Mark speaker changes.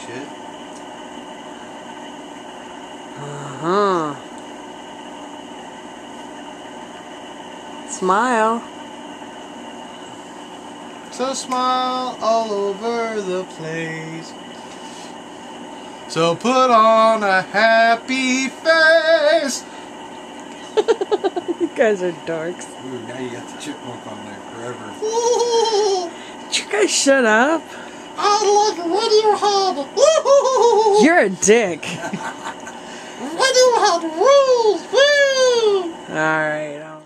Speaker 1: shit.
Speaker 2: Uh-huh. Smile.
Speaker 1: So smile all over the place. So put on a happy face.
Speaker 2: You guys are darks.
Speaker 1: Ooh, now you got the chipmunk on there forever.
Speaker 2: Did you guys shut up?
Speaker 3: I like Radiohead.
Speaker 2: You're a dick.
Speaker 3: Radiohead rules. Woo!
Speaker 2: Alright.